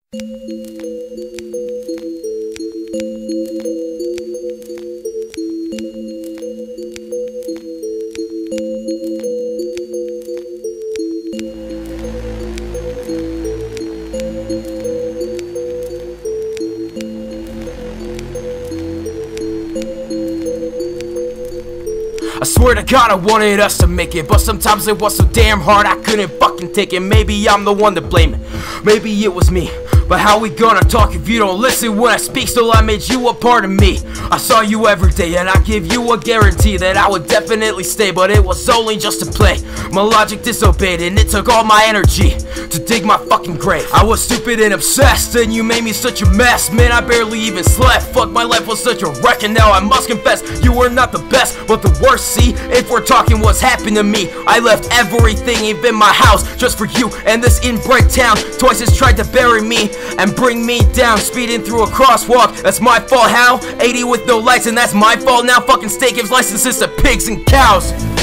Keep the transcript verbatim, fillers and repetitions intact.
I swear to God I wanted us to make it, but sometimes it was so damn hard I couldn't fucking take it. Maybe I'm the one to blame it, maybe it was me, but how we gonna talk if you don't listen when I speak? Still I made you a part of me. I saw you every day and I give you a guarantee that I would definitely stay, but it was only just to play. My logic disobeyed and it took all my energy to dig my fucking grave. I was stupid and obsessed and you made me such a mess. Man, I barely even slept. Fuck, my life was such a wreck, and now I must confess you were not the best, but the worst. See, if we're talking what's happened to me, I left everything, even my house, just for you and this inbred town. Twice has tried to bury me and bring me down, speeding through a crosswalk. That's my fault. How? eighty with no lights, and that's my fault now. Fucking state gives licenses to pigs and cows.